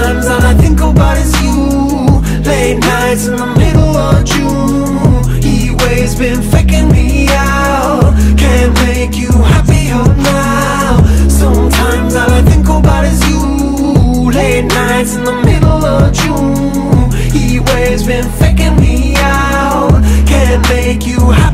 Sometimes all I think about is you. Late nights in the middle of June. He waves been faking me out. Can't make you happier now. Sometimes all I think about is you. Late nights in the middle of June. He waves been faking me out. Can't make you happier.